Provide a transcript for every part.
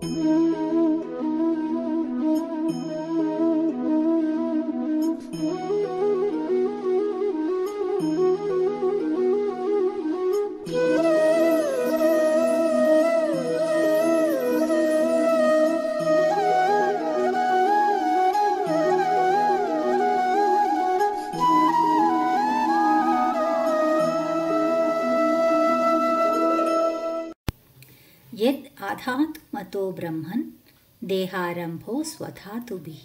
यद् आधातु मतो ब्रह्मन् देहारंभो स्वधातुभिः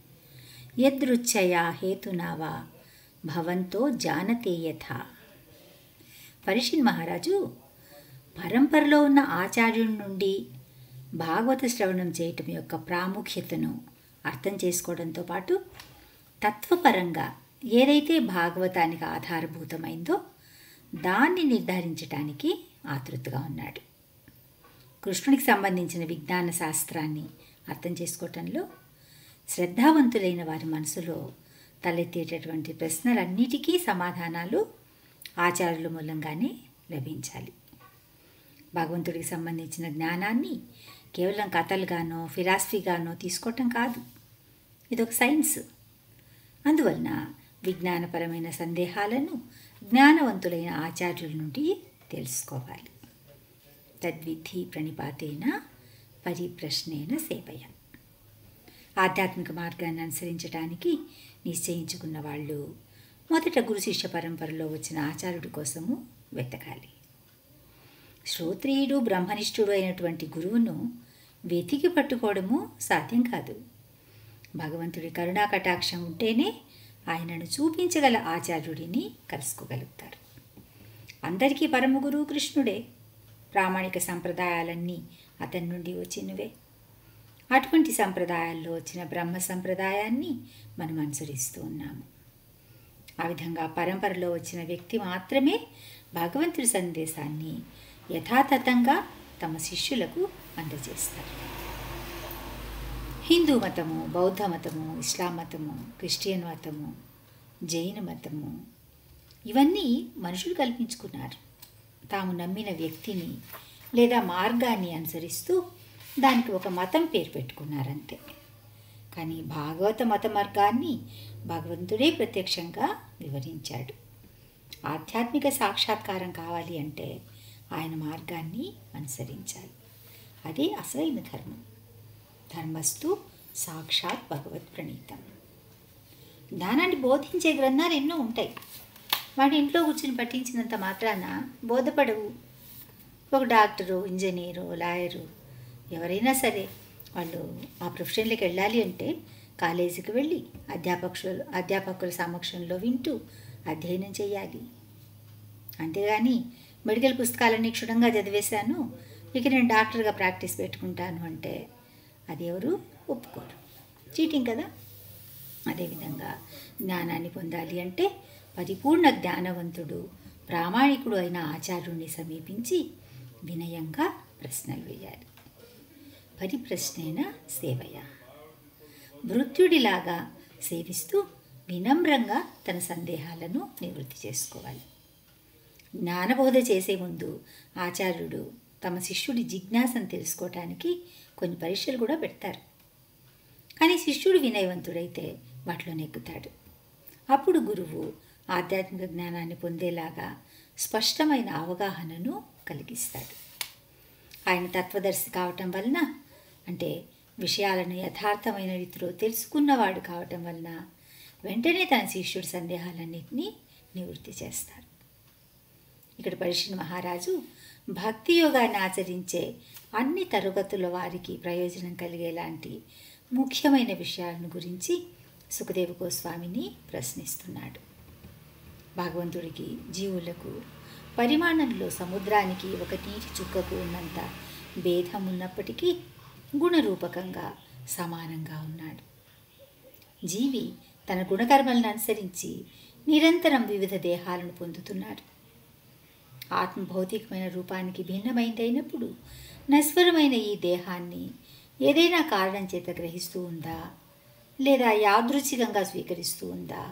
यदृच्छया हेतुना वा భవంతో జానతే యథా. పరీక్షిత్ మహారాజు పరంపరలో ఉన్న ఆచార్యుడి నుండి భాగవత శ్రవణం చేయటం యొక్క ప్రాముఖ్యతను అర్థం చేసుకోవడంతో పాటు తత్వపరంగా ఏదైతే భాగవతానికి ఆధారభూతమైందో దాన్ని నిర్ధారించడానికి ఆతృతగా ఉన్నాడు. కృష్ణుడికి సంబంధించిన విజ్ఞాన శాస్త్రాన్ని అర్థం చేసుకోవటంలో శ్రద్ధావంతులైన వారి మనసులో తలెత్తేటటువంటి ప్రశ్నలన్నిటికీ సమాధానాలు ఆచార్యుల మూలంగానే లభించాలి. భగవంతుడికి సంబంధించిన జ్ఞానాన్ని కేవలం కథలుగానో ఫిలాసఫీగానో తీసుకోవటం కాదు, ఇదొక సైన్స్. అందువలన విజ్ఞానపరమైన సందేహాలను జ్ఞానవంతులైన ఆచార్యుల నుండి తెలుసుకోవాలి. తద్విధి ప్రణిపాతేన పరిప్రశ్నేన సేవయ. ఆధ్యాత్మిక మార్గాన్ని అనుసరించడానికి నిశ్చయించుకున్న వాళ్ళు మొదట గురు శిష్య పరంపరలో వచ్చిన ఆచార్యుడి కోసము వెతకాలి. శ్రోత్రియుడు బ్రహ్మనిష్ఠుడు అయినటువంటి గురువును వెతికి పట్టుకోవడము సాధ్యం కాదు. భగవంతుడి కరుణా కటాక్షం ఉంటేనే ఆయనను చూపించగల ఆచార్యుడిని కలుసుకోగలుగుతారు. అందరికీ పరమ గురువు కృష్ణుడే. ప్రామాణిక సంప్రదాయాలన్నీ అతని నుండి వచ్చినవే. అటువంటి సంప్రదాయాల్లో వచ్చిన బ్రహ్మ సంప్రదాయాన్ని మనం అనుసరిస్తూ ఉన్నాము. ఆ విధంగా పరంపరలో వచ్చిన వ్యక్తి మాత్రమే భగవంతుడి సందేశాన్ని యథాతథంగా తమ శిష్యులకు అందజేస్తారు. హిందూ మతము, బౌద్ధ మతము, ఇస్లాం మతము, క్రిస్టియన్ మతము, జైన మతము ఇవన్నీ మనుషులు కల్పించుకున్నారు. తాము నమ్మిన వ్యక్తిని లేదా మార్గాన్ని అనుసరిస్తూ దానికి ఒక మతం పేరు పెట్టుకున్నారంతే. కానీ భాగవత మత మార్గాన్ని భగవంతుడే ప్రత్యక్షంగా వివరించాడు. ఆధ్యాత్మిక సాక్షాత్కారం కావాలి అంటే ఆయన మార్గాన్ని అనుసరించాలి. అదే అసలైన ధర్మం. ధర్మస్తు సాక్షాత్ భగవత్ ప్రణీతం. జ్ఞానాన్ని బోధించే గ్రంథాలు ఎన్నో ఉంటాయి. వాడి ఇంట్లో కూర్చుని పఠించినంత మాత్రాన బోధపడవు. ఒక డాక్టరు, ఇంజనీరు, లాయరు ఎవరైనా సరే వాళ్ళు ఆ ప్రొఫెషన్లోకి వెళ్ళాలి అంటే కాలేజీకి వెళ్ళి అధ్యాపకుల సమక్షంలో వింటూ అధ్యయనం చేయాలి. అంతేగాని మెడికల్ పుస్తకాలన్నీ క్షుణ్ణంగా చదివేశాను, ఇక నేను డాక్టర్గా ప్రాక్టీస్ పెట్టుకుంటాను అంటే అది ఎవరు ఒప్పుకోరు. చీటింగ్ కదా. అదేవిధంగా జ్ఞానాన్ని పొందాలి అంటే పరిపూర్ణ జ్ఞానవంతుడు, ప్రామాణికుడు అయిన ఆచార్యుడిని సమీపించి వినయంగా ప్రశ్నలు వేయాలి. పరిప్రశ్నేన సేవయ. భృత్యుడిలాగా సేవిస్తూ వినమ్రంగా తన సందేహాలను నివృత్తి చేసుకోవాలి. జ్ఞానబోధ చేసే ముందు ఆచార్యుడు తమ శిష్యుడి జిజ్ఞాసను తెలుసుకోవటానికి కొన్ని పరీక్షలు కూడా పెడతారు. కానీ శిష్యుడు వినయవంతుడైతే వాటిలో నెగ్గుతాడు. అప్పుడు గురువు ఆధ్యాత్మిక జ్ఞానాన్ని పొందేలాగా స్పష్టమైన అవగాహనను కలిగిస్తాడు. ఆయన తత్వదర్శి కావటం వలన, అంటే విషయాలను యథార్థమైన రీతిలో తెలుసుకున్నవాడు కావటం వలన వెంటనే తన శిష్యుడి సందేహాలన్నింటినీ నివృత్తి చేస్తారు. ఇక్కడ పరీక్షిత్ మహారాజు భక్తి యోగాన్ని ఆచరించే అన్ని తరగతుల వారికి ప్రయోజనం కలిగేలాంటి ముఖ్యమైన విషయాలను గురించి సుఖదేవ గోస్వామిని ప్రశ్నిస్తున్నాడు. భగవంతుడికి జీవులకు పరిమాణంలో సముద్రానికి ఒక నీటి చుక్కకు ఉన్నంత భేదం ఉన్నప్పటికీ గుణరూపకంగా సమానంగా ఉన్నాడు. జీవి తన గుణకర్మలను అనుసరించి నిరంతరం వివిధ దేహాలను పొందుతున్నాడు. ఆత్మ భౌతికమైన రూపానికి భిన్నమైనదైనప్పుడు నశ్వరమైన ఈ దేహాన్ని ఏదైనా కారణం చేత గ్రహిస్తూ ఉందా, లేదా యాదృచ్ఛికంగా స్వీకరిస్తూ ఉందా?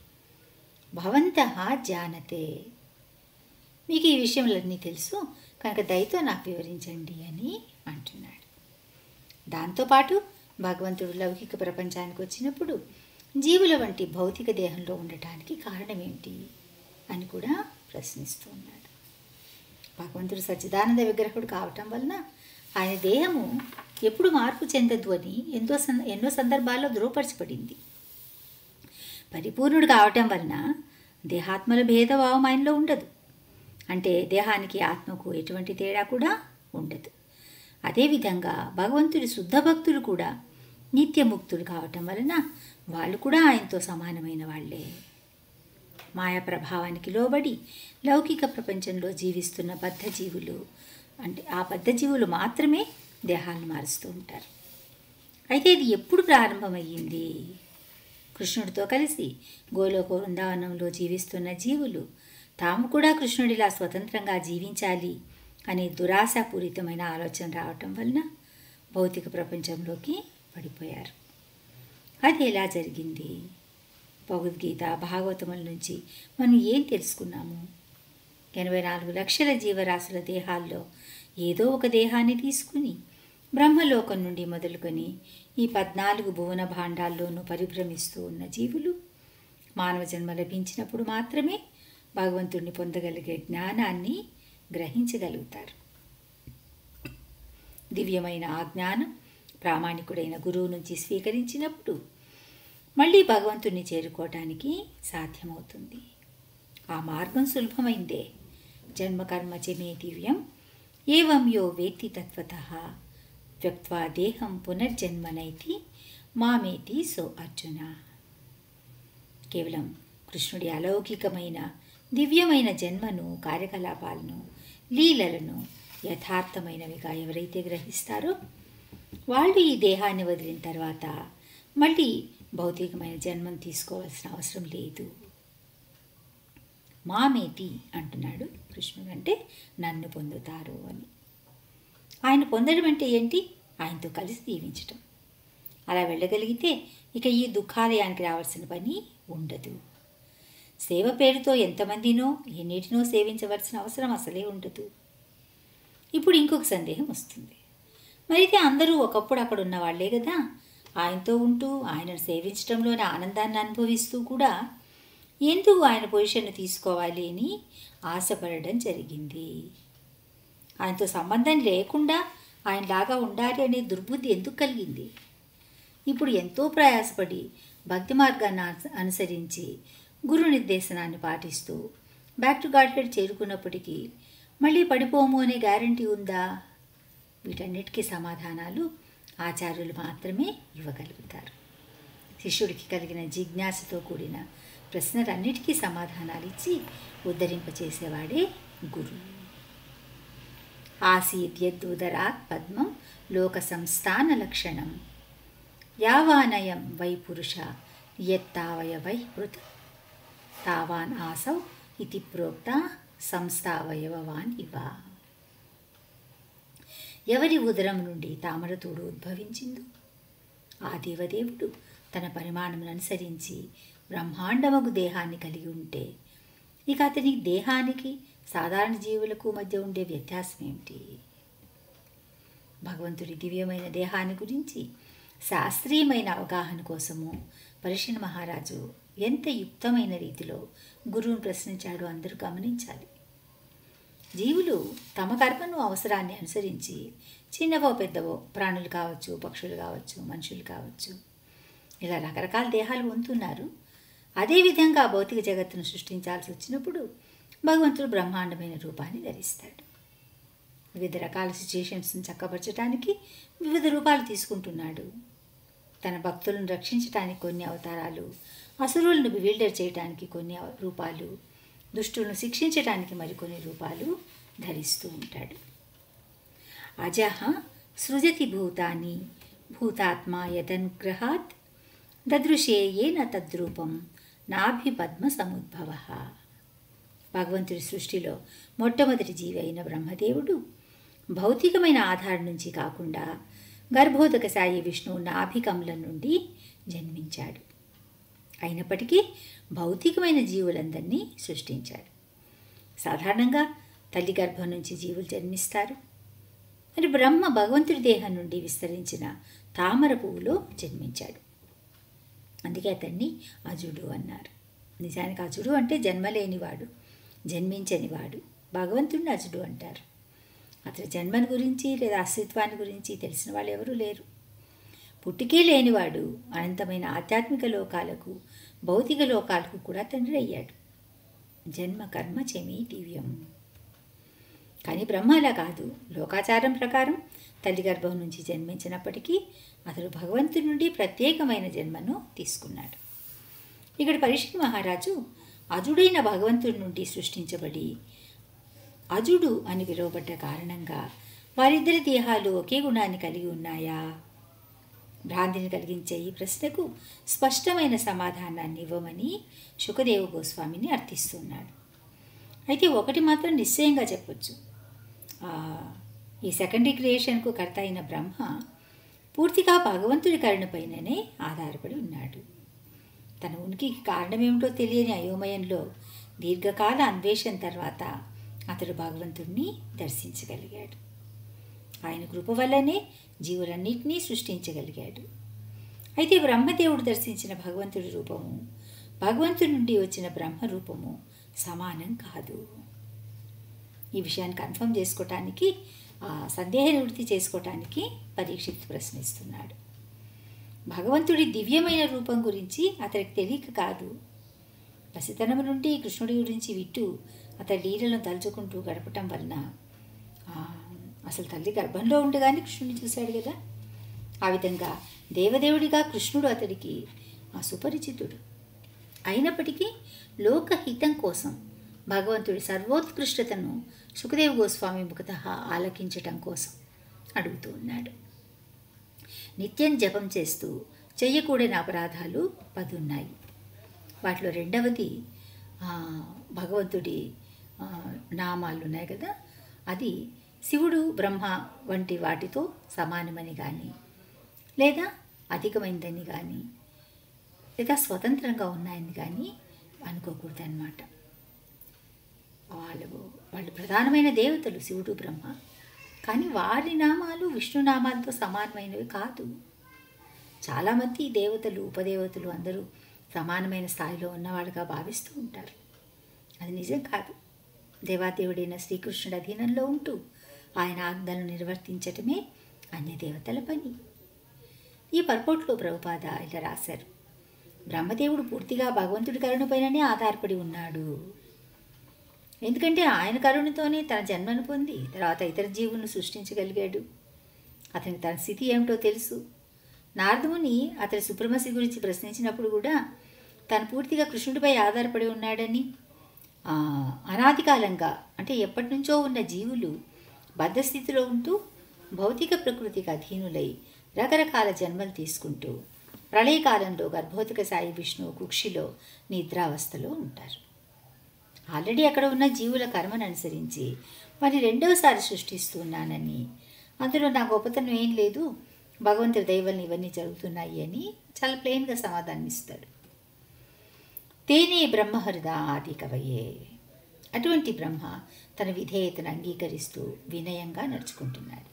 భవంతః జానతే. మీకు ఈ విషయంలన్నీ తెలుసు కనుక దయతో నాకు వివరించండి అని అంటున్నాడు. దాంతోపాటు భగవంతుడు లౌకిక ప్రపంచానికి వచ్చినప్పుడు జీవుల వంటి భౌతిక దేహంలో ఉండటానికి కారణమేంటి అని కూడా ప్రశ్నిస్తూ ఉన్నాడు. భగవంతుడు సచ్చిదానంద విగ్రహుడు కావటం వలన ఆయన దేహము ఎప్పుడు మార్పు చెందదు అని ఎన్నో సందర్భాల్లో ధృవపరచబడింది. పరిపూర్ణుడు కావటం వలన దేహాత్మల భేదభావం ఆయనలో ఉండదు. అంటే దేహానికి ఆత్మకు ఎటువంటి తేడా కూడా ఉండదు. అదేవిధంగా భగవంతుడి శుద్ధ భక్తులు కూడా నిత్యముక్తులు కావటం వలన వాళ్ళు కూడా ఆయనతో సమానమైన వాళ్ళే. మాయా ప్రభావానికి లోబడి లౌకిక ప్రపంచంలో జీవిస్తున్న బద్ధజీవులు, అంటే ఆ బద్ధజీవులు మాత్రమే దేహాలను మారుస్తూ ఉంటారు. అయితే ఇది ఎప్పుడు ప్రారంభమయ్యింది? కృష్ణుడితో కలిసి గోలోక వృందావనంలో జీవిస్తున్న జీవులు తాము కూడా కృష్ణుడిలా స్వతంత్రంగా జీవించాలి అనే దురాశాపూరితమైన ఆలోచన రావటం వలన భౌతిక ప్రపంచంలోకి పడిపోయారు. అది ఎలా జరిగింది? భగవద్గీత, భాగవతముల నుంచి మనం ఏం తెలుసుకున్నాము? 84 లక్షల జీవరాశుల దేహాల్లో ఏదో ఒక దేహాన్ని తీసుకుని బ్రహ్మలోకం నుండి మొదలుకొని ఈ 14 భువన భాండాల్లోనూ పరిభ్రమిస్తూ ఉన్న జీవులు మానవ జన్మ లభించినప్పుడు మాత్రమే భగవంతుడిని పొందగలిగే జ్ఞానాన్ని గ్రహించగలుగుతారు. దివ్యమైన ఆ జ్ఞానం ప్రామాణికుడైన గురువు నుంచి స్వీకరించినప్పుడు మళ్ళీ భగవంతుడిని చేరుకోవటానికి సాధ్యమవుతుంది. ఆ మార్గం సులభమైందే. జన్మకర్మ చమే దివ్యం ఏవం యో వేత్తి తత్వతః త్యక్త్వా దేహం పునర్జన్మనైతి మామేతి సో అర్జున. కేవలం కృష్ణుడి అలౌకికమైన దివ్యమైన జన్మను, కార్యకలాపాలను, లీలలను యథార్థమైనవిగా ఎవరైతే గ్రహిస్తారో వాళ్ళు ఈ దేహాన్ని వదిలిన తర్వాత మళ్ళీ భౌతికమైన జన్మం తీసుకోవాల్సిన అవసరం లేదు. మామేతి అంటున్నాడు కృష్ణుడు, అంటే నన్ను పొందుతారు అని. ఆయన పొందడం అంటే ఏంటి? ఆయనతో కలిసి జీవించటం. అలా వెళ్ళగలిగితే ఇక ఈ దుఃఖాలయానికి రావాల్సిన పని ఉండదు. సేవ పేరుతో ఎంతమందినో ఎన్నిటినో సేవించవలసిన అవసరం అసలే ఉండదు. ఇప్పుడు ఇంకొక సందేహం వస్తుంది. మరైతే అందరూ ఒకప్పుడు అక్కడ ఉన్న వాళ్లే కదా, ఆయనతో ఉంటూ ఆయనను సేవించడంలోని ఆనందాన్ని అనుభవిస్తూ కూడా ఎందుకు ఆయన పొజిషన్ను తీసుకోవాలి అని ఆశపడడం జరిగింది? ఆయనతో సంబంధం లేకుండా ఆయనలాగా ఉండాలి అనే దుర్బుద్ధి ఎందుకు కలిగింది? ఇప్పుడు ఎంతో ప్రయాసపడి భక్తి మార్గాన్ని అనుసరించి గురు నిర్దేశనాన్ని పాటిస్తూ బ్యాక్ టు గాడ్ హెడ్ చేరుకున్నప్పటికీ మళ్ళీ పడిపోము అనే గ్యారంటీ ఉందా? వీటన్నిటికీ సమాధానాలు ఆచార్యులు మాత్రమే ఇవ్వగలుగుతారు. శిష్యుడికి కలిగిన జిజ్ఞాసతో కూడిన ప్రశ్నలన్నిటికీ సమాధానాలు ఇచ్చి ఉద్ధరింపచేసేవాడే గురువు. ఆసీద్యదుదరాత్ పద్మం లోక సంస్థాన లక్షణం యావానయం వై పురుష యత్తావయ వై హృత తావాన్ ఆసౌ ఇతి ప్రోక్త సంస్థావయవవాన్ ఇవ. ఎవరి ఉదరం నుండి తామరతూడు ఉద్భవించిందో ఆ దేవదేవుడు తన పరిమాణమును అనుసరించి బ్రహ్మాండమగు దేహాన్ని కలిగి ఉంటే ఇక అతని దేహానికి సాధారణ జీవులకు మధ్య ఉండే వ్యత్యాసం ఏమిటి? భగవంతుడి దివ్యమైన దేహాన్ని గురించి శాస్త్రీయమైన అవగాహన కోసము పరీక్షణ మహారాజు ఎంత యుక్తమైన రీతిలో గురువును ప్రశ్నించాడో అందరూ గమనించాలి. జీవులు తమ కర్మను, అవసరాన్ని అనుసరించి చిన్నవో పెద్దవో ప్రాణులు కావచ్చు, పక్షులు కావచ్చు, మనుషులు కావచ్చు, ఇలా రకరకాల దేహాలు పొందుతున్నారు. అదేవిధంగా భౌతిక జగత్తును సృష్టించాల్సి వచ్చినప్పుడు భగవంతుడు బ్రహ్మాండమైన రూపాన్ని ధరిస్తాడు. వివిధ రకాల సిచ్యుయేషన్స్ని చక్కపరచడానికి వివిధ రూపాలు తీసుకుంటున్నాడు. తన భక్తులను రక్షించడానికి కొన్ని అవతారాలు, అసురులను బివిల్డర్ చేయడానికి కొన్ని రూపాలు, దుష్టులను శిక్షించడానికి మరికొన్ని రూపాలు ధరిస్తూ ఉంటాడు. అజహ సృజతి భూతాని భూతాత్మా యదనుగ్రహాత్ దదృశే ఏన తద్రూపం నాభిపద్మ సముద్భవ. భగవంతుడి సృష్టిలో మొట్టమొదటి జీవి అయిన బ్రహ్మదేవుడు భౌతికమైన ఆధారం నుంచి కాకుండా గర్భోదక సాయి విష్ణువు నాభికమలం నుండి జన్మించాడు. అయినప్పటికీ భౌతికమైన జీవులందరినీ సృష్టించాడు. సాధారణంగా తల్లి గర్భం నుంచి జీవులు జన్మిస్తారు. మరి బ్రహ్మ భగవంతుడి దేహం నుండి విస్తరించిన తామర పువ్వులో జన్మించాడు. అందుకే అతన్ని అజుడు అన్నారు. నిజానికి అజుడు అంటే జన్మలేనివాడు, జన్మించనివాడు. భగవంతుడిని అజుడు అంటారు. అతని జన్మని గురించి లేదా అస్తిత్వాన్ని గురించి తెలిసిన వాళ్ళు ఎవరూ లేరు. పుట్టికే లేనివాడు అనంతమైన ఆధ్యాత్మిక లోకాలకు, భౌతిక లోకాలకు కూడా తండ్రి అయ్యాడు. జన్మ కర్మ చెమి దివ్యం. కానీ బ్రహ్మ అలా కాదు. లోకాచారం ప్రకారం తల్లి గర్భం నుంచి జన్మించినప్పటికీ అతడు భగవంతుడి నుండి ప్రత్యేకమైన జన్మను తీసుకున్నాడు. ఇక్కడ పరీక్షిత్ మహారాజు అజుడైన భగవంతుడి నుండి సృష్టించబడి అజుడు అని పిలువబడ్డ కారణంగా వారిద్దరి దేహాలు ఒకే గుణాన్ని కలిగి ఉన్నాయా? భ్రాంతిని కలిగించే ఈ ప్రశ్నకు స్పష్టమైన సమాధానాన్ని ఇవ్వమని శుకదేవ గోస్వామిని అర్థిస్తున్నాడు. అయితే ఒకటి మాత్రం నిశ్చయంగా చెప్పొచ్చు. ఈ సెకండరీ క్రియేషన్కు కర్త అయిన బ్రహ్మ పూర్తిగా భగవంతుడి కరుణపైననే ఆధారపడి ఉన్నాడు. తన ఉనికికి కారణమేమిటో తెలియని అయోమయంలో దీర్ఘకాల అన్వేషణ తర్వాత అతడు భగవంతుడిని దర్శించగలిగాడు. ఆయన కృప వల్లనే జీవులన్నింటినీ సృష్టించగలిగాడు. అయితే బ్రహ్మదేవుడు దర్శించిన భగవంతుడి రూపము, భగవంతుడి నుండి వచ్చిన బ్రహ్మ రూపము సమానం కాదు. ఈ విషయాన్ని కన్ఫర్మ్ చేసుకోవటానికి, సందేహ నివృత్తి చేసుకోవటానికి పరీక్షిత్ ప్రశ్నిస్తున్నాడు. భగవంతుడి దివ్యమైన రూపం గురించి అతనికి తెలియక కాదు. పసితనం నుండి కృష్ణుడి గురించి విట్టు అతడి లీలను తలుచుకుంటూ గడపటం వలన అసలు తల్లి గర్భంలో ఉండగానే కృష్ణుడిని చూశాడు కదా. ఆ విధంగా దేవదేవుడిగా కృష్ణుడు అతడికి సుపరిచితుడు. అయినప్పటికీ లోకహితం కోసం భగవంతుడి సర్వోత్కృష్టతను శుకదేవ్ గోస్వామి ముఖతః ఆలకించటం కోసం అడుగుతూ ఉన్నాడు. నిత్యం జపం చేస్తూ చెయ్యకూడని అపరాధాలు 10 ఉన్నాయి. వాటిలో రెండవది భగవంతుడి నామాలు ఉన్నాయి కదా, అది శివుడు బ్రహ్మ వంటి వాటితో సమానమని కానీ, లేదా అధికమైందని కానీ, లేదా స్వతంత్రంగా ఉన్నాయని కానీ అనుకోకూడదు అన్నమాట. వాళ్ళు ప్రధానమైన దేవతలు శివుడు బ్రహ్మ, కానీ వారి నామాలు విష్ణు నామాలతో సమానమైనవి కాదు. చాలామంది దేవతలు, ఉపదేవతలు అందరూ సమానమైన స్థాయిలో ఉన్నవాడుగా భావిస్తూ ఉంటారు. అది నిజం కాదు. దేవాదేవుడైన శ్రీకృష్ణుడి అధీనంలో ఉంటూ ఆయన ఆజ్ఞలను నిర్వర్తించటమే అన్య దేవతల పని. ఈ పర్పోట్లో ప్రభుపాద ఇలా రాశారు: బ్రహ్మదేవుడు పూర్తిగా భగవంతుడి కరుణపైననే ఆధారపడి ఉన్నాడు. ఎందుకంటే ఆయన కరుణతోనే తన జన్మను పొంది తర్వాత ఇతర జీవులను సృష్టించగలిగాడు. అతనికి తన స్థితి ఏమిటో తెలుసు. నారదముని అతని సుప్రమసి గురించి ప్రశ్నించినప్పుడు కూడా తను పూర్తిగా కృష్ణుడిపై ఆధారపడి ఉన్నాడని, అనాది కాలంగా అంటే ఎప్పటి నుంచో ఉన్న జీవులు బద్ధస్థితిలో ఉంటూ భౌతిక ప్రకృతికి అధీనులై రకరకాల జన్మలు తీసుకుంటూ ప్రళయకాలంలో గర్భోతిక సాయి విష్ణువు కుక్షిలో నిద్రావస్థలో ఉంటారు. ఆల్రెడీ అక్కడ ఉన్న జీవుల కర్మను అనుసరించి మరి రెండవసారి సృష్టిస్తున్నానని, అందులో నా గొప్పతనం ఏం లేదు, భగవంతుడి దైవల్ని ఇవన్నీ జరుగుతున్నాయి అని చాలా ప్లెయిన్గా సమాధానం ఇస్తాడు. తేనే బ్రహ్మహృద ఆది కవయే. అటువంటి బ్రహ్మ తన విధేయతను అంగీకరిస్తూ వినయంగా నడుచుకుంటున్నాడు.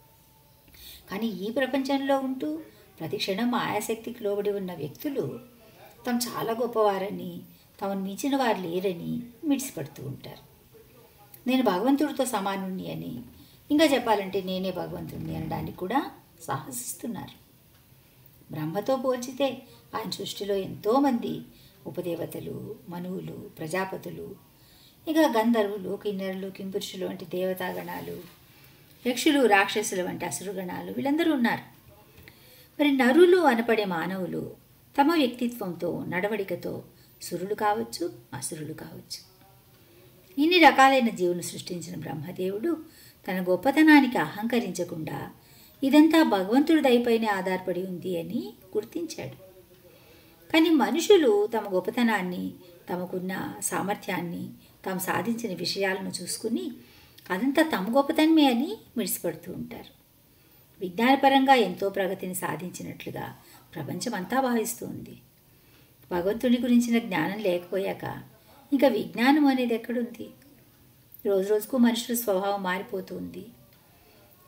కానీ ఈ ప్రపంచంలో ఉంటూ ప్రతి క్షణం ఆయాశక్తికి లోబడి ఉన్న వ్యక్తులు తాము చాలా గొప్పవారని, తమను మించిన వారు లేరని మిడిసిపడుతూ ఉంటారు. నేను భగవంతుడితో సమానుణ్ణి అని, ఇంకా చెప్పాలంటే నేనే భగవంతుడిని అనడానికి కూడా సాహసిస్తున్నారు. బ్రహ్మతో పోల్చితే ఆయన సృష్టిలో ఎంతోమంది ఉపదేవతలు, మనువులు, ప్రజాపతులు, ఇక గంధర్వులు, కిన్నెరులు, కింపురుషులు వంటి దేవతాగణాలు, యక్షులు, రాక్షసులు వంటి అసురుగణాలు వీళ్ళందరూ ఉన్నారు. మరి నరులు అనపడే మానవులు తమ వ్యక్తిత్వంతో, నడవడికతో సురులు కావచ్చు, అసురులు కావచ్చు. ఇన్ని రకాలైన జీవులను సృష్టించిన బ్రహ్మదేవుడు తన గొప్పతనానికి అహంకరించకుండా ఇదంతా భగవంతుడి దయపైనే ఆధారపడి ఉంది అని గుర్తించాడు. కానీ మనుషులు తమ గొప్పతనాన్ని, తమకున్న సామర్థ్యాన్ని, తాము సాధించిన విషయాలను చూసుకుని అదంతా తమ గొప్పతనమే అని మిడిసిపడుతూ ఉంటారు. విజ్ఞానపరంగా ఎంతో ప్రగతిని సాధించినట్లుగా ప్రపంచం అంతా భావిస్తూ ఉంది. భగవంతుని గురించిన జ్ఞానం లేకపోయాక ఇంకా విజ్ఞానం అనేది ఎక్కడుంది? రోజు రోజుకు మనుషుల స్వభావం మారిపోతుంది.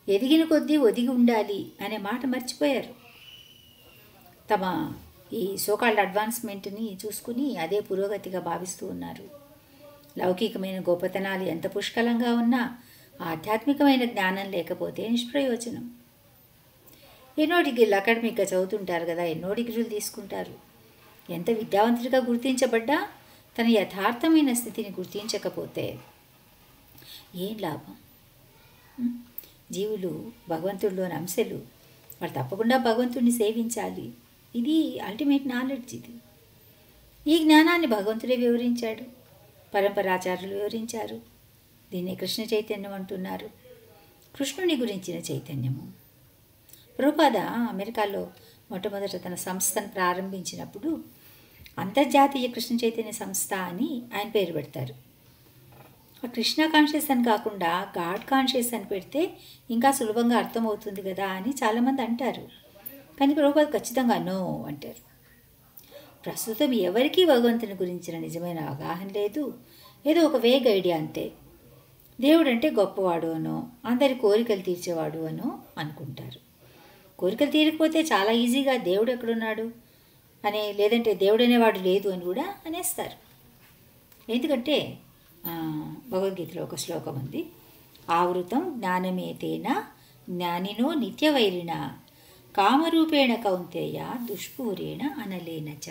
ఎదిగిన కొద్దీ ఒదిగి ఉండాలి అనే మాట మర్చిపోయారు. తమ ఈ సోకాల్డ్ అడ్వాన్స్మెంట్ని చూసుకుని అదే పురోగతిగా భావిస్తూ ఉన్నారు. లౌకికమైన గొప్పతనాలు ఎంత పుష్కలంగా ఉన్నా ఆధ్యాత్మికమైన జ్ఞానం లేకపోతే నిష్ప్రయోజనం. ఎన్నో డిగ్రీలు అకాడమిక్గా చదువుతుంటారు కదా, ఎన్నో డిగ్రీలు తీసుకుంటారు. ఎంత విద్యావంతుడిగా గుర్తించబడ్డా తన యథార్థమైన స్థితిని గుర్తించకపోతే ఏం లాభం? జీవులు భగవంతుడిలోని అంశాలు, వారు తప్పకుండా భగవంతుడిని సేవించాలి. ఇది అల్టిమేట్ నాలెడ్జ్. ఈ జ్ఞానాన్ని భగవంతుడే వివరించాడు, పరంపరాచార్యులు వివరించారు. దీన్ని కృష్ణ చైతన్యం అంటున్నారు, కృష్ణుని గురించిన చైతన్యము. ప్రభుపాద అమెరికాలో మొట్టమొదట తన సంస్థను ప్రారంభించినప్పుడు అంతర్జాతీయ కృష్ణ చైతన్య సంస్థ అని ఆయన పేరు పెడతారు. ఆ కృష్ణ కాన్షియస్ అని కాకుండా గాడ్ కాన్షియస్ అని పెడితే ఇంకా సులభంగా అర్థమవుతుంది కదా అని చాలామంది అంటారు. కానీ ప్రభుపాద ఖచ్చితంగా నో అంటారు. ప్రస్తుతం ఎవరికీ భగవంతుని గురించిన నిజమైన అవగాహన లేదు. ఏదో ఒక వేగ్ ఐడియా అంతే. దేవుడు అంటే గొప్పవాడు అనో, అందరి కోరికలు తీర్చేవాడు అనో అనుకుంటారు. కోరికలు తీరకపోతే చాలా ఈజీగా దేవుడు ఎక్కడున్నాడు అనే, లేదంటే దేవుడు అనేవాడు లేదు అని కూడా అనేస్తారు. ఎందుకంటే భగవద్గీతలో ఒక శ్లోకం ఉంది, ఆవృతం జ్ఞానమేతేన జ్ఞానినో నిత్యవైరిణ కామరూపేణ కౌంతేయ దుష్పూరేణ అనలేనచ.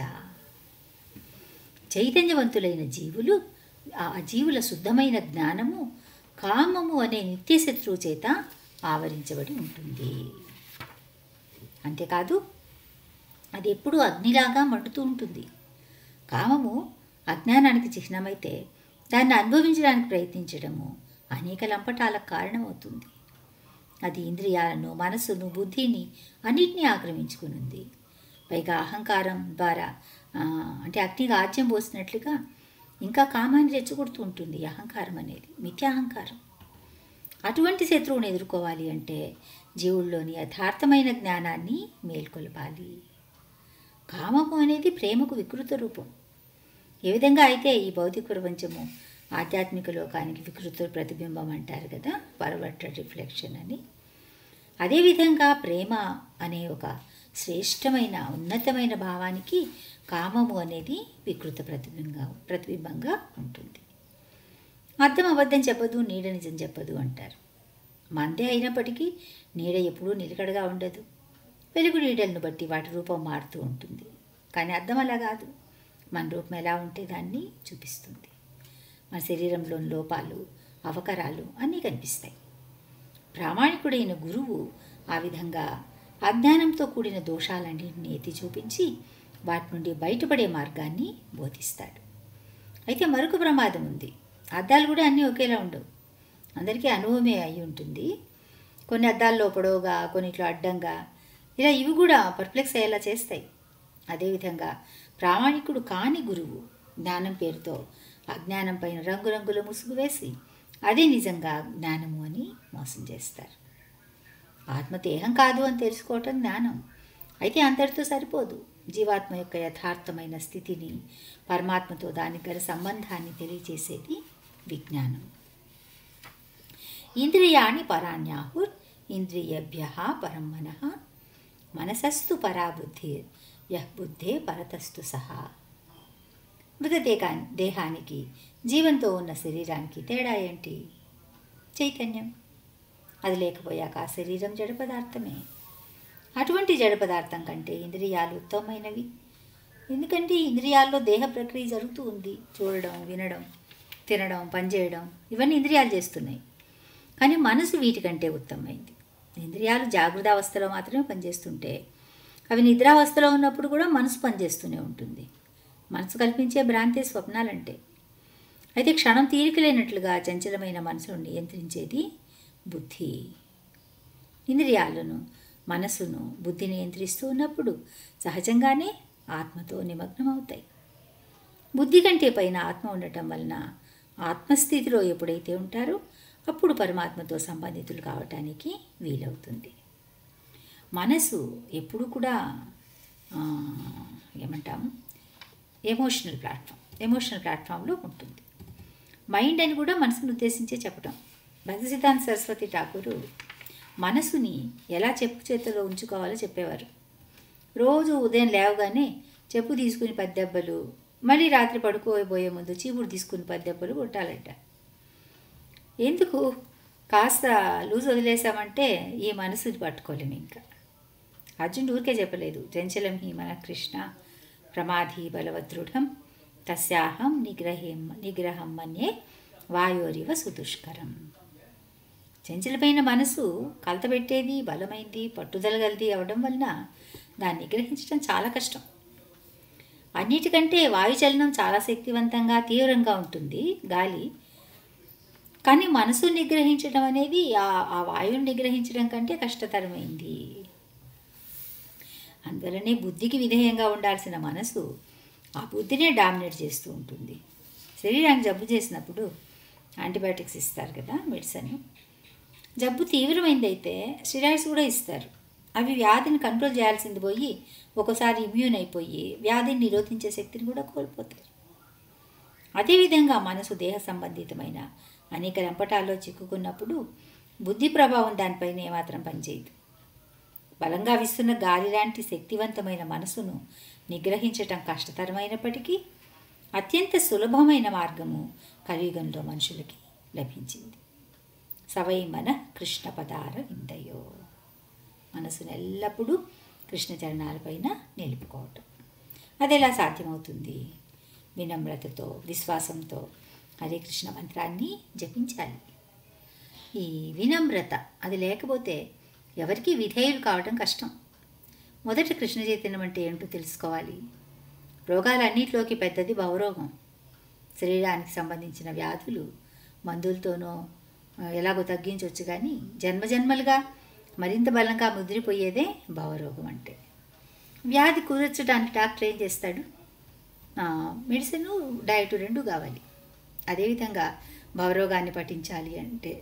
చైతన్యవంతులైన జీవులు, ఆ జీవుల శుద్ధమైన జ్ఞానము కామము అనే నిత్యశత్రువు చేత ఆవరించబడి ఉంటుంది. అంతేకాదు అది ఎప్పుడూ అగ్నిలాగా మండుతూ ఉంటుంది. కామము అజ్ఞానానికి చిహ్నమైతే దాన్ని అనుభవించడానికి ప్రయత్నించడము అనేక లంపటాలకు కారణమవుతుంది. అది ఇంద్రియాలను, మనసును, బుద్ధిని అన్నిటినీ ఆక్రమించుకునుంది. పైగా అహంకారం ద్వారా అంటే అగ్నికి ఆజ్యం పోసినట్లుగా ఇంకా కామాన్ని రెచ్చగొడుతూ ఉంటుంది. అహంకారం అనేది మిథ్యాహంకారం. అటువంటి శత్రువుని ఎదుర్కోవాలి అంటే జీవుల్లోని యథార్థమైన జ్ఞానాన్ని మేల్కొల్పాలి. కామము అనేది ప్రేమకు వికృత రూపం. ఏ విధంగా అయితే ఈ భౌతిక ప్రపంచము ఆధ్యాత్మిక లోకానికి వికృత ప్రతిబింబం అంటారు కదా, పర్వర్టెడ్ రిఫ్లెక్షన్ అని, అదేవిధంగా ప్రేమ అనే ఒక శ్రేష్టమైన ఉన్నతమైన భావానికి కామము అనేది వికృత ప్రతిబింబంగా ఉంటుంది. అర్థం అబద్ధం చెప్పదు, నీడ నిజం చెప్పదు అంటారు. మందే అయినప్పటికీ నీడ ఎప్పుడూ నిలకడగా ఉండదు. వెలుగు నీడలను బట్టి వాటి రూపం మారుతూ ఉంటుంది. కానీ అర్థం అలా కాదు. మన రూపం ఎలా ఉంటే దాన్ని చూపిస్తుంది. మన శరీరంలోని లోపాలు, అవకరాలు అన్నీ కనిపిస్తాయి. ప్రామాణికుడైన గురువు ఆ విధంగా అజ్ఞానంతో కూడిన దోషాలన్నింటినీ ఎత్తి చూపించి వాటి నుండి బయటపడే మార్గాన్ని బోధిస్తాడు. అయితే మరొక ప్రమాదం ఉంది. అద్దాలు కూడా అన్నీ ఒకేలా ఉండవు. అందరికీ అనుభవమే అయి ఉంటుంది. కొన్ని అద్దాల్లో పొడవుగా, కొన్నిట్లో అడ్డంగా, ఇలా ఇవి కూడా పర్ప్లెక్స్ అయ్యేలా చేస్తాయి. అదేవిధంగా ప్రామాణికుడు కాని గురువు జ్ఞానం పేరుతో అజ్ఞానం పైన రంగురంగుల ముసుగు వేసి అదే నిజంగా జ్ఞానము అని మోసం చేస్తారు. ఆత్మ దేహం కాదు అని తెలుసుకోవటం జ్ఞానం. అయితే అంతటితో సరిపోదు. జీవాత్మ యొక్క యథార్థమైన స్థితిని, పరమాత్మతో దానికి గల సంబంధాన్ని తెలియచేసేది విజ్ఞానం. ఇంద్రియాణి పరాణ్యాహుర్ ఇంద్రియభ్యః పరం మనః మనసస్తు పరా బుద్ధి యః బుద్ధే పరతస్తు సహా. మృత దేహానికి, జీవంతో ఉన్న శరీరానికి తేడా ఏంటి? చైతన్యం. అది లేకపోయాక ఆ శరీరం జడ పదార్థమే. అటువంటి జడ పదార్థం కంటే ఇంద్రియాలు ఉత్తమమైనవి. ఎందుకంటే ఇంద్రియాల్లో దేహ ప్రక్రియ జరుగుతూ ఉంది. చూడడం, వినడం, తినడం, పనిచేయడం, ఇవన్నీ ఇంద్రియాలు చేస్తున్నాయి. కానీ మనసు వీటికంటే ఉత్తమమైంది. ఇంద్రియాలు జాగృతావస్థలో మాత్రమే పనిచేస్తుంటే, అవి నిద్రావస్థలో ఉన్నప్పుడు కూడా మనసు పనిచేస్తూనే ఉంటుంది. మనసు కల్పించే భ్రాంతి స్వప్నాలంటే. అయితే క్షణం తీరికలేనట్లుగా చంచలమైన మనసును నియంత్రించేది బుద్ధి. ఇంద్రియాలను, మనసును, బుద్ధి నియంత్రిస్తూ ఉన్నప్పుడు సహజంగానే ఆత్మతో నిమగ్నమవుతాయి. బుద్ధి కంటే పైన ఆత్మ ఉండటం వలన ఆత్మస్థితిలో ఎప్పుడైతే ఉంటారో అప్పుడు పరమాత్మతో సంబంధితులు కావటానికి వీలవుతుంది. మనసు ఎప్పుడు కూడా ఏమంటాము, ఎమోషనల్ ప్లాట్ఫామ్లో ఉంటుంది. మైండ్ అని కూడా మనసును ఉద్దేశించే చెప్పటం. భక్తి సిద్ధాంత సరస్వతి ఠాకూరు మనసుని ఎలా చెప్పు చేతిలో ఉంచుకోవాలో చెప్పేవారు. రోజు ఉదయం లేవగానే చెప్పు తీసుకుని 10 దెబ్బలు, మళ్ళీ రాత్రి పడుకోబోయే ముందు చీపురు తీసుకుని 10 దెబ్బలు కొట్టాలంట. ఎందుకు? కాస్త లూజ్ వదిలేసామంటే ఈ మనసుని పట్టుకోలేము ఇంకా. అర్జునుడు ఊరికే చెప్పలేదు. చంచలం హి మన కృష్ణ ప్రమాధి బలవదృఢం తస్యాహం నిగ్రహం మన్యే వాయోరివ సుదుష్కరం. చంచలమైన మనసు కలతబెట్టేది, బలమైంది, పట్టుదల గలది అవడం వలన దాన్ని నిగ్రహించడం చాలా కష్టం. అన్నిటికంటే వాయుచలనం చాలా శక్తివంతంగా తీవ్రంగా ఉంటుంది, గాలి. కానీ మనసును నిగ్రహించడం అనేది ఆ వాయువుని నిగ్రహించడం కంటే కష్టతరమైంది. అందువలనే బుద్ధికి విధేయంగా ఉండాల్సిన మనసు ఆ బుద్ధినే డామినేట్ చేస్తూ ఉంటుంది. శరీరానికి జబ్బు చేసినప్పుడు యాంటీబయాటిక్స్ ఇస్తారు కదా, మెడిసిన్. జబ్బు తీవ్రమైందైతే స్టెరాయిడ్స్ కూడా ఇస్తారు. అవి వ్యాధిని కంట్రోల్ చేయాల్సింది పోయి ఒక్కోసారి ఇమ్యూన్ అయిపోయి వ్యాధిని నిరోధించే శక్తిని కూడా కోల్పోతారు. అదేవిధంగా మనసు దేహ సంబంధితమైన అనేక రంపటాల్లో చిక్కుకున్నప్పుడు బుద్ధి ప్రభావం దానిపైన ఏమాత్రం పనిచేయదు. బలంగా వీస్తున్న గాలి లాంటి శక్తివంతమైన మనసును నిగ్రహించటం కష్టతరమైనప్పటికీ అత్యంత సులభమైన మార్గము కలియుగంలో మనుషులకి లభించింది. సవై మన కృష్ణ పదార విందయో. మనసును ఎల్లప్పుడూ కృష్ణ చరణాలపైన నిలుపుకోవటం. అది ఎలా సాధ్యమవుతుంది? వినమ్రతతో, విశ్వాసంతో హరే కృష్ణ మంత్రాన్ని జపించాలి. ఈ వినమ్రత అది లేకపోతే ఎవరికీ విధేయులు కావడం కష్టం. మొదట కృష్ణ చైతన్యం అంటే ఏమిటో తెలుసుకోవాలి. రోగాలన్నిటిలోకి పెద్దది భవరోగం. శరీరానికి సంబంధించిన వ్యాధులు మందులతోనో ఎలాగో తగ్గించవచ్చు, కానీ జన్మజన్మలుగా మరింత బలంగా ముదిరిపోయేదే భవరోగం అంటే. వ్యాధి కుదర్చడానికి డాక్టర్ ఏం చేస్తాడు? మెడిసిన్, డయట్ రెండు కావాలి. అదేవిధంగా భవరోగాన్ని పఠించాలి అంటే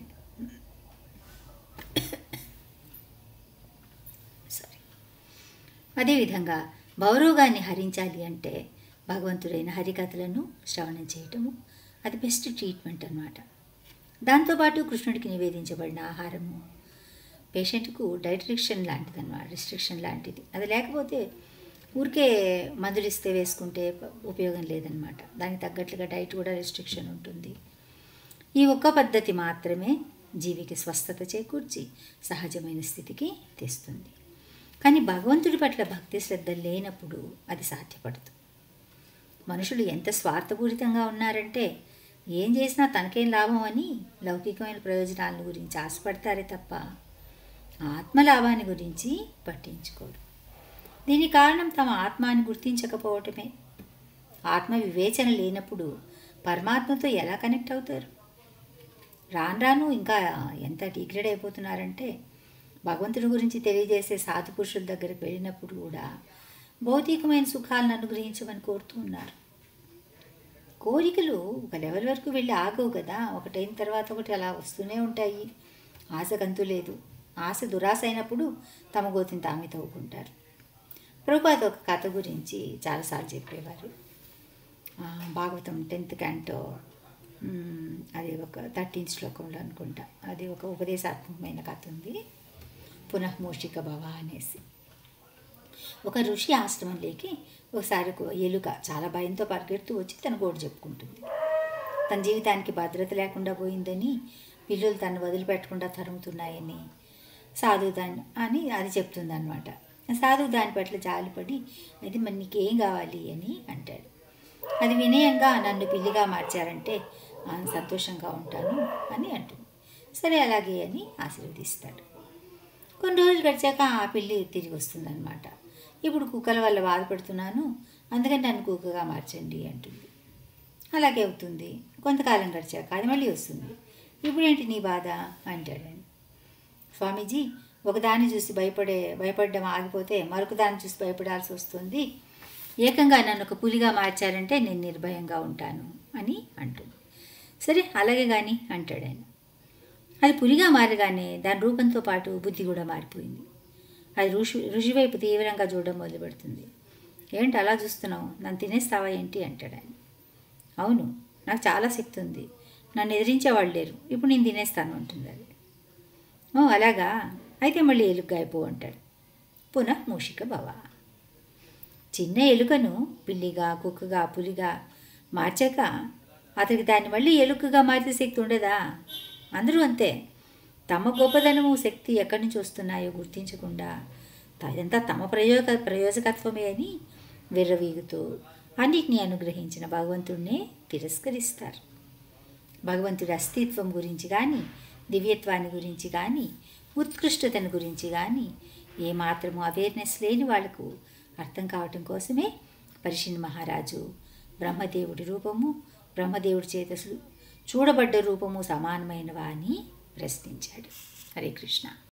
అదేవిధంగా భవరోగాన్ని హరించాలి అంటే భగవంతుడైన హరికథలను శ్రవణం చేయటము అది బెస్ట్ ట్రీట్మెంట్ అన్నమాట. దాంతోపాటు కృష్ణుడికి నివేదించబడిన ఆహారము పేషెంట్కు డైట్ రిస్ట్రిక్షన్ లాంటిది. అది లేకపోతే ఊరికే మందులు ఇస్తే వేసుకుంటే ఉపయోగం లేదనమాట. దానికి తగ్గట్లుగా డైట్ కూడా రెస్ట్రిక్షన్ ఉంటుంది. ఈ ఒక్క పద్ధతి మాత్రమే జీవికి స్వస్థత చేకూర్చి సహజమైన స్థితికి తెస్తుంది. కానీ భగవంతుడి పట్ల భక్తి శ్రద్ధ లేనప్పుడు అది సాధ్యపడదు. మనుషులు ఎంత స్వార్థపూరితంగా ఉన్నారంటే ఏం చేసినా తనకేం లాభం అని లౌకికమైన ప్రయోజనాల గురించి ఆశపడతారే తప్ప ఆత్మలాభాన్ని గురించి పట్టించుకోరు. దీనికి కారణం తమ ఆత్మాన్ని గుర్తించకపోవటమే. ఆత్మ వివేచన లేనప్పుడు పరమాత్మతో ఎలా కనెక్ట్ అవుతారు? రాను ఇంకా ఎంత డిగ్రేడ్ అయిపోతున్నారంటే భగవంతుడి గురించి తెలియజేసే సాధు పురుషుల దగ్గరికి వెళ్ళినప్పుడు కూడా భౌతికమైన సుఖాలను అనుగ్రహించమని కోరుతూ ఉన్నారు. కోరికలు ఒక లెవెల్ వరకు వెళ్ళి ఆగవు కదా, ఒకటైన తర్వాత ఒకటి అలా వస్తూనే ఉంటాయి. ఆశకంతు లేదు. ఆశ దురాశ అయినప్పుడు తమ గోతిని తామే తవ్వుకుంటారు. ప్రభుపాద ఒక కథ గురించి చాలాసార్లు చెప్పేవారు. భాగవతం 10th canto అది ఒక 13th శ్లోకంలో అనుకుంటా. అది ఒక ఉపదేశాత్మకమైన కథ ఉంది. పునఃమూషిక భవ అనేసి. ఒక ఋషి ఆశ్రమంలోకి ఒకసారి ఎలుక చాలా భయంతో పరిగెడుతూ వచ్చి తన గోడు చెప్పుకుంటుంది. తన జీవితానికి భద్రత లేకుండా పోయిందని, పిల్లలు తను వదిలిపెట్టకుండా తరుముతున్నాయని సాధువు దాన్ని అని అది చెప్తుంది అనమాట. సాధువు దాని పట్ల జాలిపడి అది మరి నీకేం కావాలి అని అంటాడు. అది వినయంగా నన్ను పిల్లిగా మార్చారంటే సంతోషంగా ఉంటాను అని అంటుంది. సరే అలాగే అని ఆశీర్వదిస్తాడు. కొన్ని రోజులు గడిచాక ఆ పిల్లి తిరిగి వస్తుందన్నమాట. ఇప్పుడు కుక్కల వల్ల బాధపడుతున్నాను, అందుకని నన్ను కుక్కగా మార్చండి అంటుంది. అలాగే అవుతుంది. కొంతకాలం గడిచాక అది మళ్ళీ వస్తుంది. ఇప్పుడేంటి నీ బాధ అంటాడండి. స్వామీజీ, ఒకదాన్ని చూసి భయపడడం ఆగిపోతే మరొక దాన్ని చూసి భయపడాల్సి వస్తుంది. ఏకంగా నన్ను ఒక పులిగా మార్చారంటే నేను నిర్భయంగా ఉంటాను అని అంటుంది. సరే అలాగే కానీ అంటాడాయన. అది పులిగా మారగానే దాని రూపంతో పాటు బుద్ధి కూడా మారిపోయింది. అది ఋషి వైపు తీవ్రంగా చూడడం మొదలు పెడుతుంది. ఏంటి అలా చూస్తున్నావు, నన్ను తినేస్తావా ఏంటి అంటాడు ఆయన. అవును, నాకు చాలా శక్తి ఉంది, నన్ను ఎదిరించేవాళ్ళు లేరు, ఇప్పుడు నేను తినేస్తాను అంటుంది అది. ఓ అలాగా, అయితే మళ్ళీ ఎలుక అయిపో అంటాడు. పునః మూషిక భవ. చిన్న ఎలుకను పిల్లిగా, కుక్కగా, పులిగా మార్చాక అతనికి దాన్ని మళ్ళీ ఎలుకగా మార్చే శక్తి ఉండదా? అందరూ అంతే. తమ గొప్పదనము, శక్తి ఎక్కడి నుంచి వస్తున్నాయో గుర్తించకుండా ఇదంతా తమ ప్రయోజకత్వమే అని విర్రవీగుతూ అన్నిటినీ అనుగ్రహించిన భగవంతుడినే తిరస్కరిస్తారు. భగవంతుడి అస్తిత్వం గురించి కానీ, దివ్యత్వాన్ని గురించి కానీ, ఉత్కృష్టతను గురించి కానీ ఏమాత్రము అవేర్నెస్ లేని వాళ్లకు అర్థం కావటం కోసమే పరిషిన్ మహారాజు బ్రహ్మదేవుడి రూపము, బ్రహ్మదేవుడి చేత చూడబడ్డ రూపము సమానమైనవా అని ప్రశ్నించాడు. హరే కృష్ణ.